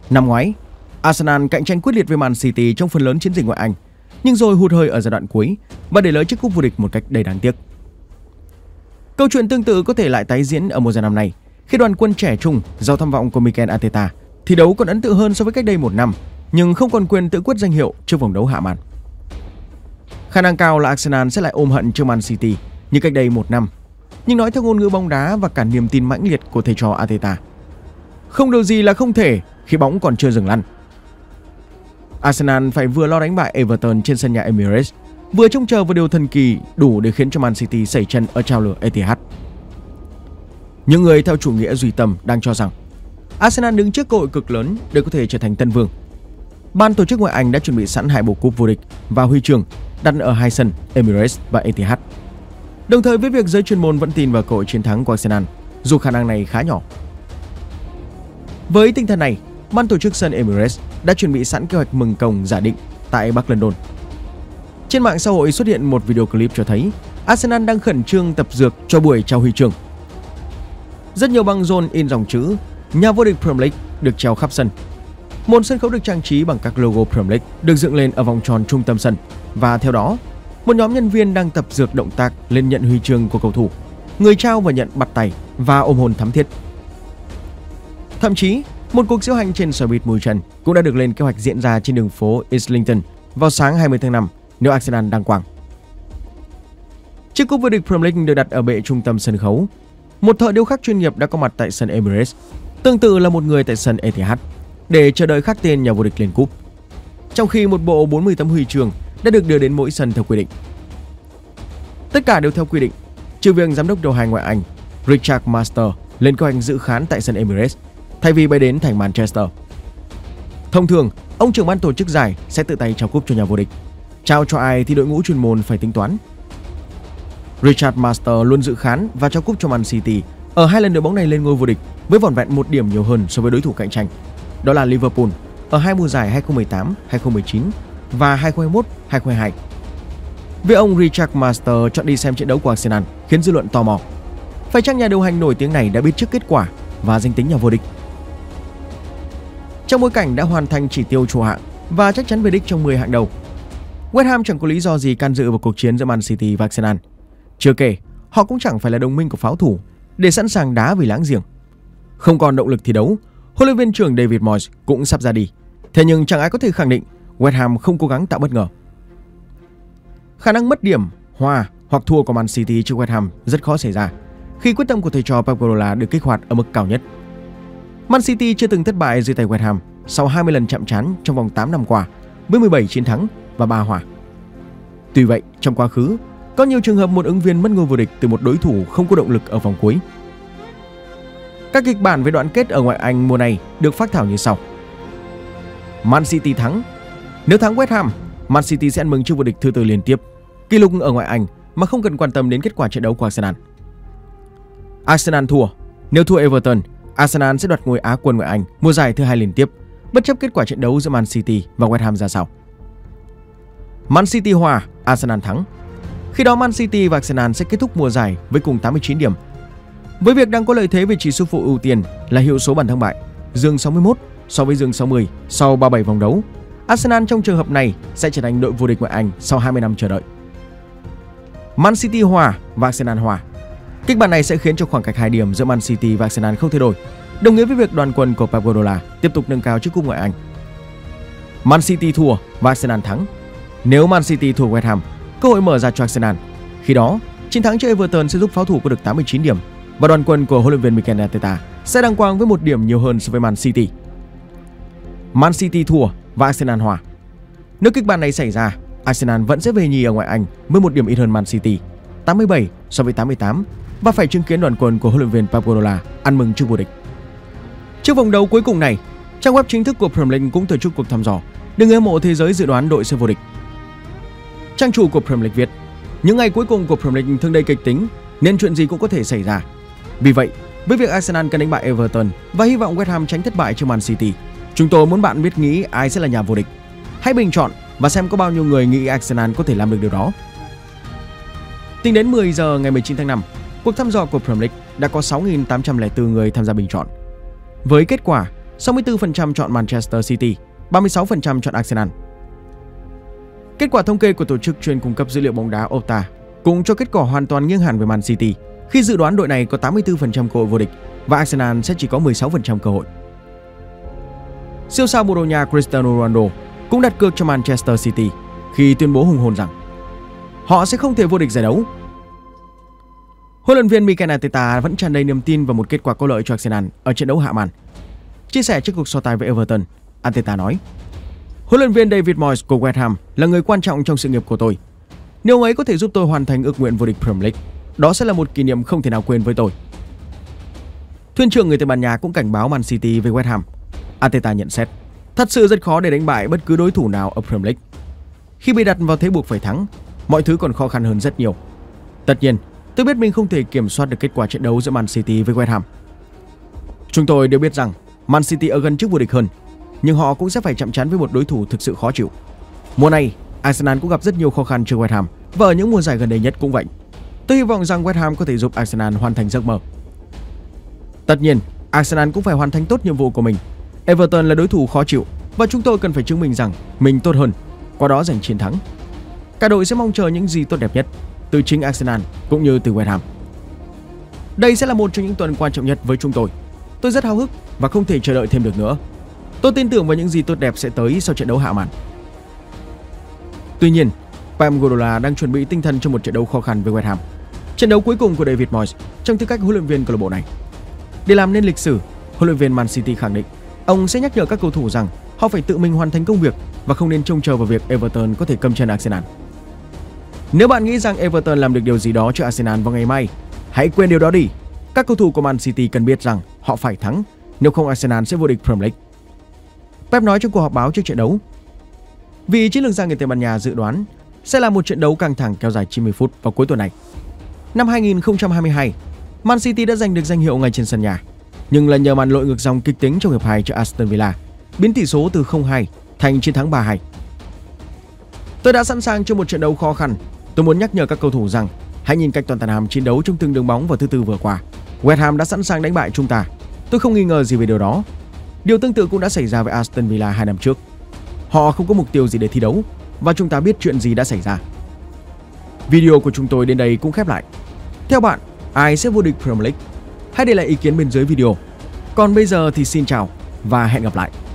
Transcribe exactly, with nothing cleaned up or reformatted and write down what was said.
Năm ngoái, Arsenal cạnh tranh quyết liệt với Man City trong phần lớn chiến dịch ngoại Anh, nhưng rồi hụt hơi ở giai đoạn cuối và để lỡ chiếc cúp vô địch một cách đầy đáng tiếc. Câu chuyện tương tự có thể lại tái diễn ở mùa giải năm nay, khi đoàn quân trẻ trung giàu tham vọng của Mikel Arteta thi đấu còn ấn tượng hơn so với cách đây một năm, nhưng không còn quyền tự quyết danh hiệu trước vòng đấu hạ màn. Khả năng cao là Arsenal sẽ lại ôm hận trước Man City như cách đây một năm, nhưng nói theo ngôn ngữ bóng đá và cả niềm tin mãnh liệt của thầy trò Arteta, không điều gì là không thể khi bóng còn chưa dừng lăn. Arsenal phải vừa lo đánh bại Everton trên sân nhà Emirates, vừa trông chờ vào điều thần kỳ đủ để khiến cho Man City sẩy chân ở trao lửa Etihad. Những người theo chủ nghĩa duy tâm đang cho rằng Arsenal đứng trước cơ hội cực lớn để có thể trở thành tân vương. Ban tổ chức ngoại Anh đã chuẩn bị sẵn hai bộ cúp vô địch và huy chương đặt ở hai sân Emirates và Etihad. Đồng thời với việc giới chuyên môn vẫn tin vào cơ hội chiến thắng của Arsenal, dù khả năng này khá nhỏ. Với tinh thần này, ban tổ chức sân Emirates đã chuẩn bị sẵn kế hoạch mừng công giả định tại Bắc London. Trên mạng xã hội xuất hiện một video clip cho thấy Arsenal đang khẩn trương tập dược cho buổi trao huy chương. Rất nhiều băng rôn in dòng chữ nhà vô địch Premier League được treo khắp sân. Một sân khấu được trang trí bằng các logo Premier League được dựng lên ở vòng tròn trung tâm sân, và theo đó, một nhóm nhân viên đang tập dược động tác lên nhận huy chương của cầu thủ. Người trao và nhận bắt tay và ôm hôn thắm thiết. Thậm chí, một cuộc diễu hành trên xe buýt mùi trần cũng đã được lên kế hoạch diễn ra trên đường phố Islington vào sáng hai mươi tháng năm nếu Arsenal đăng quang. Chiếc cúp vô địch Premier League được đặt ở bệ trung tâm sân khấu. Một thợ điêu khắc chuyên nghiệp đã có mặt tại sân Emirates, tương tự là một người tại sân Etihad, để chờ đợi khắc tên nhà vô địch lên cúp. Trong khi một bộ bốn mươi tấm huy chương đã được đưa đến mỗi sân theo quy định. Tất cả đều theo quy định, trừ việc giám đốc điều hành ngoại Anh Richard Master lên kế hoạch dự khán tại sân Emirates thay vì bay đến thành Manchester. Thông thường, ông trưởng ban tổ chức giải sẽ tự tay trao cúp cho nhà vô địch. Trao cho ai thì đội ngũ chuyên môn phải tính toán. Richard Master luôn dự khán và trao cúp cho Man City ở hai lần đội bóng này lên ngôi vô địch với vỏn vẹn một điểm nhiều hơn so với đối thủ cạnh tranh, đó là Liverpool ở hai mùa giải hai không một tám hai không một chín và hai không hai mốt hai không hai hai. Việc ông Richard Master chọn đi xem trận đấu của Arsenal khiến dư luận tò mò. Phải chăng nhà điều hành nổi tiếng này đã biết trước kết quả và danh tính nhà vô địch? Trong bối cảnh đã hoàn thành chỉ tiêu trụ hạng và chắc chắn về đích trong mười hạng đầu, West Ham chẳng có lý do gì can dự vào cuộc chiến giữa Man City và Arsenal. Chưa kể, họ cũng chẳng phải là đồng minh của pháo thủ để sẵn sàng đá vì láng giềng. Không còn động lực thi đấu, huấn luyện viên trưởng David Moyes cũng sắp ra đi. Thế nhưng chẳng ai có thể khẳng định West Ham không cố gắng tạo bất ngờ. Khả năng mất điểm, hòa hoặc thua của Man City trước West Ham rất khó xảy ra khi quyết tâm của thầy trò Pep Guardiola được kích hoạt ở mức cao nhất. Man City chưa từng thất bại dưới tay West Ham sau hai mươi lần chạm trán trong vòng tám năm qua, với mười bảy chiến thắng và ba hòa. Tuy vậy, trong quá khứ, có nhiều trường hợp một ứng viên mất ngôi vô địch từ một đối thủ không có động lực ở vòng cuối. Các kịch bản về đoạn kết ở ngoại Anh mùa này được phác thảo như sau. Man City thắng. Nếu thắng West Ham, Man City sẽ ăn mừng chức vô địch thứ tư liên tiếp, kỷ lục ở ngoại Anh mà không cần quan tâm đến kết quả trận đấu của Arsenal. Arsenal thua. Nếu thua Everton, Arsenal sẽ đoạt ngôi Á quân ngoại Anh mùa giải thứ hai liên tiếp, bất chấp kết quả trận đấu giữa Man City và West Ham ra sao. Man City hòa, Arsenal thắng. Khi đó Man City và Arsenal sẽ kết thúc mùa giải với cùng tám mươi chín điểm. Với việc đang có lợi thế về chỉ số phụ ưu tiên là hiệu số bàn thắng bại, giường sáu mươi mốt so với giường sáu mươi sau ba mươi bảy vòng đấu, Arsenal trong trường hợp này sẽ trở thành đội vô địch ngoại Anh sau hai mươi năm chờ đợi. Man City hòa và Arsenal hòa. Kịch bản này sẽ khiến cho khoảng cách hai điểm giữa Man City và Arsenal không thay đổi, đồng nghĩa với việc đoàn quân của Pep Guardiola tiếp tục nâng cao chiếc cúp ngoại Anh. Man City thua và Arsenal thắng. Nếu Man City thua West Ham, cơ hội mở ra cho Arsenal. Khi đó, chiến thắng trước Everton sẽ giúp pháo thủ có được tám mươi chín điểm và đoàn quân của huấn luyện viên Mikel Arteta sẽ đăng quang với một điểm nhiều hơn so với Man City. Man City thua và Arsenal hòa. Nếu kịch bản này xảy ra, Arsenal vẫn sẽ về nhì ở ngoại Anh với một điểm ít hơn Man City, tám mươi bảy so với tám mươi tám, và phải chứng kiến đoàn quân của huấn luyện viên Pep Guardiola ăn mừng chức vô địch. Trước vòng đấu cuối cùng này, trang web chính thức của Premier League cũng tổ chức cuộc thăm dò để người hâm mộ thế giới dự đoán đội sẽ vô địch. Trang chủ của Premier League viết: những ngày cuối cùng của Premier League thường đầy kịch tính nên chuyện gì cũng có thể xảy ra. Vì vậy, với việc Arsenal cần đánh bại Everton và hy vọng West Ham tránh thất bại trước Man City, chúng tôi muốn bạn biết nghĩ ai sẽ là nhà vô địch. Hãy bình chọn và xem có bao nhiêu người nghĩ Arsenal có thể làm được điều đó. Tính đến mười giờ ngày mười chín tháng năm, cuộc thăm dò của Premier League đã có sáu nghìn tám trăm lẻ bốn người tham gia bình chọn. Với kết quả, sáu mươi tư phần trăm chọn Manchester City, ba mươi sáu phần trăm chọn Arsenal. Kết quả thống kê của tổ chức chuyên cung cấp dữ liệu bóng đá Opta cũng cho kết quả hoàn toàn nghiêng hẳn về Man City, khi dự đoán đội này có tám mươi tư phần trăm cơ hội vô địch và Arsenal sẽ chỉ có mười sáu phần trăm cơ hội. Siêu sao Bồ Đào Nha Cristiano Ronaldo cũng đặt cược cho Manchester City khi tuyên bố hùng hồn rằng họ sẽ không thể vô địch giải đấu. Huấn luyện viên Mikel Arteta vẫn tràn đầy niềm tin vào một kết quả có lợi cho Arsenal ở trận đấu hạ màn. Chia sẻ trước cuộc so tài với Everton, Arteta nói: "Huấn luyện viên David Moyes của West Ham là người quan trọng trong sự nghiệp của tôi. Nếu ông ấy có thể giúp tôi hoàn thành ước nguyện vô địch Premier League, đó sẽ là một kỷ niệm không thể nào quên với tôi." Thuyền trưởng người Tây Ban Nha cũng cảnh báo Man City với West Ham. Arteta nhận xét: "Thật sự rất khó để đánh bại bất cứ đối thủ nào ở Premier League. Khi bị đặt vào thế buộc phải thắng, mọi thứ còn khó khăn hơn rất nhiều. Tất nhiên, tôi biết mình không thể kiểm soát được kết quả trận đấu giữa Man City với West Ham. Chúng tôi đều biết rằng Man City ở gần trước vô địch hơn, nhưng họ cũng sẽ phải chạm trán với một đối thủ thực sự khó chịu. Mùa này, Arsenal cũng gặp rất nhiều khó khăn trước West Ham và ở những mùa giải gần đây nhất cũng vậy. Tôi hy vọng rằng West Ham có thể giúp Arsenal hoàn thành giấc mơ. Tất nhiên, Arsenal cũng phải hoàn thành tốt nhiệm vụ của mình. Everton là đối thủ khó chịu và chúng tôi cần phải chứng minh rằng mình tốt hơn, qua đó giành chiến thắng. Cả đội sẽ mong chờ những gì tốt đẹp nhất từ chính Arsenal cũng như từ West Ham. Đây sẽ là một trong những tuần quan trọng nhất với chúng tôi. Tôi rất háo hức và không thể chờ đợi thêm được nữa. Tôi tin tưởng vào những gì tốt đẹp sẽ tới sau trận đấu hạ màn." Tuy nhiên, Pep Guardiola đang chuẩn bị tinh thần cho một trận đấu khó khăn với West Ham, trận đấu cuối cùng của David Moyes trong tư cách huấn luyện viên câu lạc bộ này. Để làm nên lịch sử, huấn luyện viên Man City khẳng định ông sẽ nhắc nhở các cầu thủ rằng họ phải tự mình hoàn thành công việc và không nên trông chờ vào việc Everton có thể cầm chân Arsenal. Nếu bạn nghĩ rằng Everton làm được điều gì đó cho Arsenal vào ngày mai, hãy quên điều đó đi. Các cầu thủ của Man City cần biết rằng họ phải thắng, nếu không Arsenal sẽ vô địch Premier League. Pep nói trong cuộc họp báo trước trận đấu. Vì chiến lược gia người Tây Ban Nha dự đoán sẽ là một trận đấu căng thẳng kéo dài chín mươi phút vào cuối tuần này. Năm hai nghìn không trăm hai mươi hai, Man City đã giành được danh hiệu ngay trên sân nhà, nhưng là nhờ màn lội ngược dòng kịch tính trong hiệp hai cho Aston Villa, biến tỷ số từ không hai thành chiến thắng ba hai. Tôi đã sẵn sàng cho một trận đấu khó khăn. Tôi muốn nhắc nhở các cầu thủ rằng hãy nhìn cách Tottenham chiến đấu trong từng đường bóng vào thứ Tư vừa qua. West Ham đã sẵn sàng đánh bại chúng ta. Tôi không nghi ngờ gì về điều đó. Điều tương tự cũng đã xảy ra với Aston Villa hai năm trước. Họ không có mục tiêu gì để thi đấu và chúng ta biết chuyện gì đã xảy ra. Video của chúng tôi đến đây cũng khép lại. Theo bạn, ai sẽ vô địch Premier League? Hãy để lại ý kiến bên dưới video. Còn bây giờ thì xin chào và hẹn gặp lại.